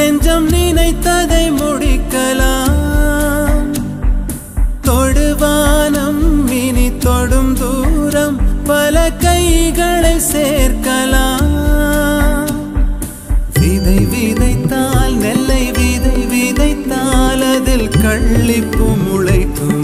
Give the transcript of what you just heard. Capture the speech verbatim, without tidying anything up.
நெஞ்சம் நினைத்ததை முடிக்கலாம். தொடுவானம் இனி தொடும் தூரம் பல கைகளை சேர்க்கலாம். விதை விதைத்தால் நெல்லை விதை விதைத்தால் அதில் கள்ளிப்பு முளைக்கும்.